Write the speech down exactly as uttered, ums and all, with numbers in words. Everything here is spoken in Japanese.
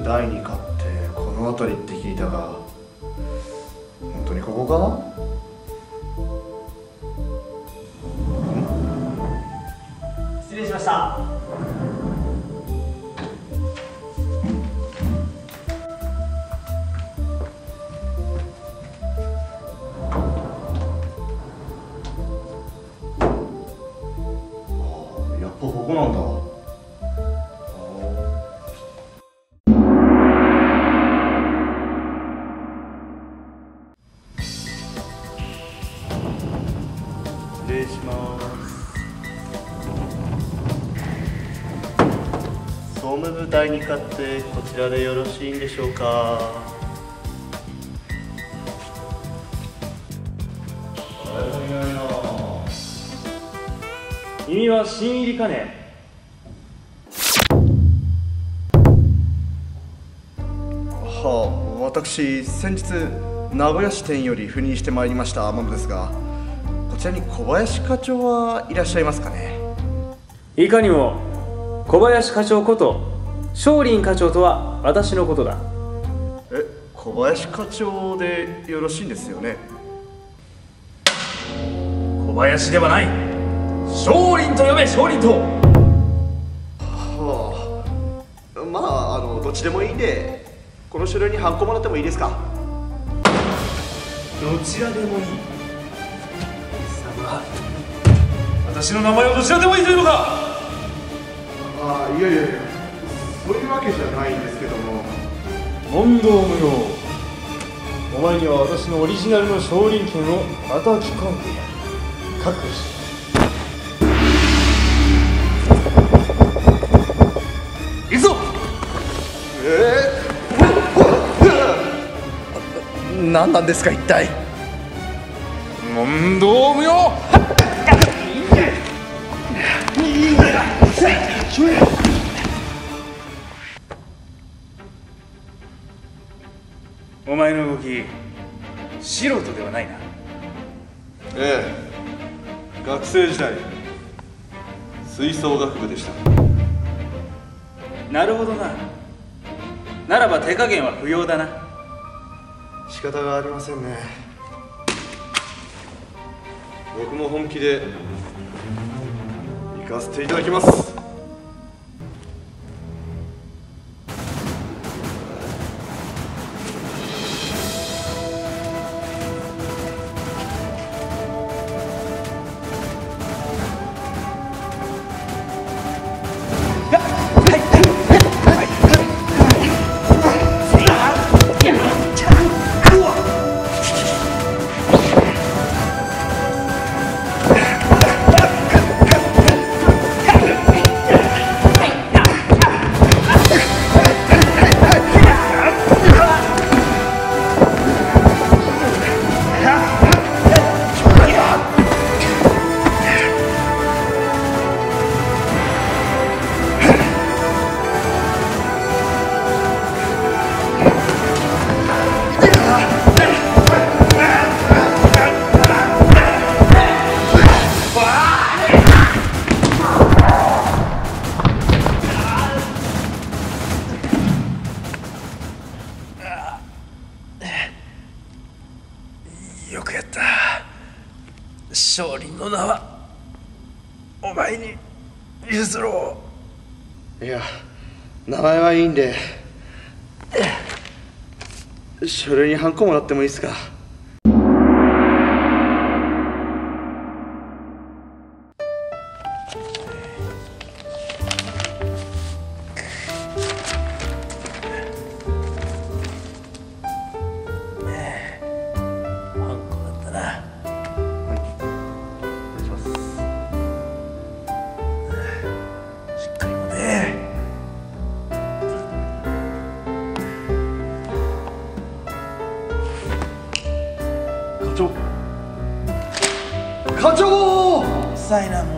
部だいに課ってこの辺りって聞いたが、本当にここかな？ 失礼しました。 やっぱここなんだ。失礼します。総務部だいに課ってこちらでよろしいんでしょうか？誰もいないな。 君は新入りかね？ はあ、私先日名古屋支店より赴任してまいりましたものですが、こちらに小林課長はいらっしゃいますかね？ いかにも小林課長こと松林課長とは私のことだ。 え、小林課長でよろしいんですよね？ 小林ではない、松林と呼べ。松林と。 はあ、まああのどっちでもいいんで、この書類にハンコもらってもいいですか？ どちらでもいい。貴様、私の名前をどちらでもいいというのか？ ああ、いやいやいや、そういうわけじゃないんですけども。 問答無用。お前には私のオリジナルの少林拳を叩き込んでやる。覚悟し。行くぞ。 えー、何なんですか一体？ 問答無用。お前の動き、素人ではないな。 ええ、学生時代吹奏楽部でした。 なるほどな。ならば手加減は不要だな。 仕方がありませんね。僕も本気で行かせていただきます。 よくやった。少林の名はお前に譲ろう。いや、名前はいいんで書類にハンコもらってもいいですか？課長！ 災難